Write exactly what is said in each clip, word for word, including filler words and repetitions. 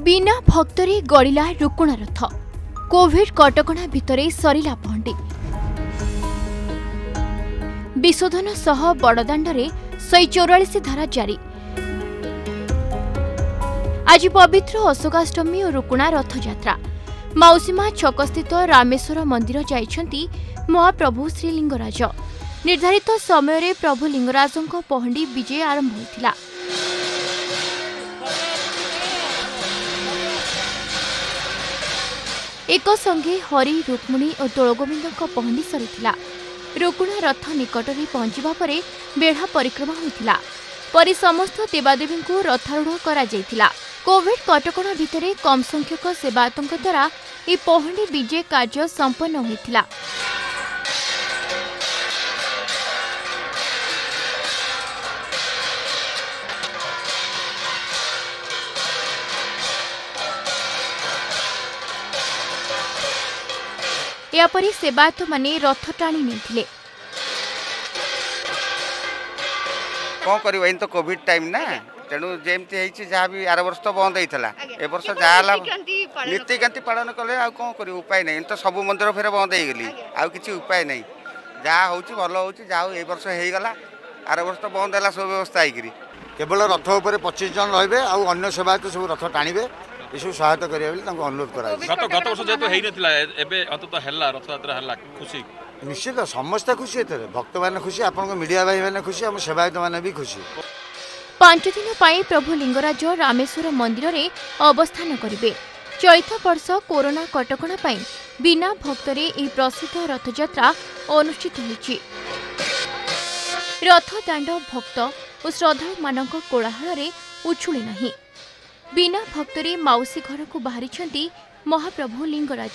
बिना भक्तरे गड़िला रुकुणा रथ कोविड कटकणा भितरे सरिला पहंडी विशोधन सह बड़दाण्डरे शहे चौरालीस धारा जारी। आज पवित्र अशोकाष्टमी और रुकुणा रथ यात्रा मौसीमा छकस्थित रामेश्वर मंदिर जाइछंती महाप्रभु श्रीलिंगराज। निर्धारित समय प्रभु लिंगराजों पहंडी विजय आरंभ होइथिला। एक संगे हरि रुक्मिणी और तोलगोविंद पहंडी सरीथिला। रुकुणा रथ निकट में पहुंचवा परे बेढ़ा परिक्रमा होइथिला। परि समस्त देवादेवी को रथारूढ़ करा जायथिला। कोविड कटकणा भितरे कम संख्यक सेवायतों द्वारा यह पहंडी विजय कार्य संपन्न होइथिला। यापरी सेवायत माने रथ टाणी नहीं कौन कर तो कोविड टाइम ना तेणु जमी जहाँ भी आर वर्ष तो बंद होता ए वर्ष जहाँ नीतिकांति पालन कले आ कौन कर उपाय नहीं तो सब मंदिर फेर बंद हो गली आ कि उपाय नहीं जहाँ हूँ भल हो जहाँ ए वर्ष हो गला आर वर्ष तो बंद है सब व्यवस्था होगी केवल रथ उपर पच्चीस जन रे आन्य सेवायत सब रथ टाणवे ये सब सहायता करेंगे अनुरोध कर गत वर्ष जेहेतु होता रथयात्रा खुशी निश्चित समस्ते खुशी होते भक्त मैंने खुशी आप मीडिया भाई मैंने खुशी आम सेवायत मैंने भी खुशी। पांच दिन पाई प्रभु लिंगराज रामेश्वर मंदिर में अवस्थान करेंगे। चलित वर्ष कोरोना कटकणा पाई बिना भक्तरे यह प्रसिद्ध रथयात्रा अनुष्ठित होइछि। रथ दाण्ड भक्त और श्रद्धालु मानक कोलाहल रे उछुली नहीं। बिना भक्तरे माउसी घर को बाहरी महाप्रभु लिंगराज।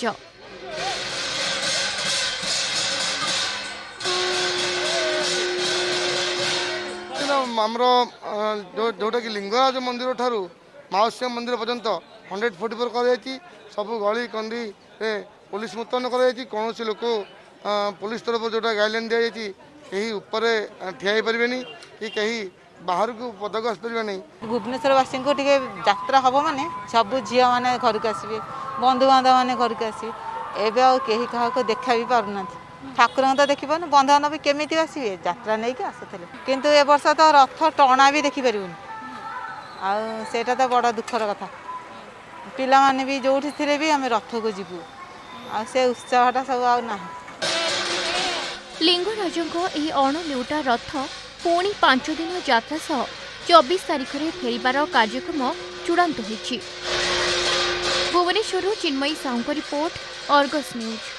आमर जो जोटा कि लिंगराज मंदिर ठारू माउसी मंदिर पर्यंत हंड्रेड फोर्टी फोर कर सब गली कंदी पुलिस मुतयन कर कौन लोक पुलिस तरफ जोटा गाइडलाइन दी जाती कहीं ऊपर ठिया पारे कि कहीं बाहर को पदक आसपारे नहीं। भुवनेश्वरवासी को टे यात्रा हम माने सब झी मैंने घर को आसवे बंधु बांधव मैंने घर को आसवे एवं कहीं क्या देखा भी पारना ठाकुर तो देखी पार बंधुबान्धव भी केमी आसवे यात्रा नहीं आसुले किंतु ए वर्ष तो रथ टणा भी देखिपार आटा तो बड़ दुखर कथा पिला माने भी जो थे भी आम रथ को जीवु आ से उत्साहटा सब आ लिंगराजों यह अणलेउटा रथ पुणी पांच दिन यात्रा सह चौबीस तारीख में फेरिबार कार्यक्रम चूड़ांत होइछि। Bhubaneswar Chinmayi Sahu report Argus news.